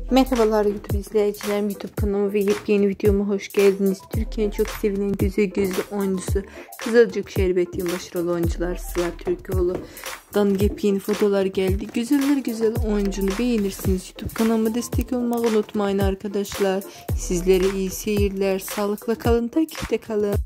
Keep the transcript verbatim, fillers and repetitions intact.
Merhabalar YouTube izleyicilerim, YouTube kanalıma ve yepyeni videoma hoş geldiniz. Türkiye'nin çok sevilen güzel gözlü oyuncusu Kızılcık Şerbeti'nin başarılı oyuncular Sıla Türkoğlu'dan yepyeni fotolar geldi. Güzeller güzel oyuncunu beğenirsiniz. YouTube kanalıma destek olmayı unutmayın arkadaşlar. Sizlere iyi seyirler, sağlıkla kalın, takipte kalın.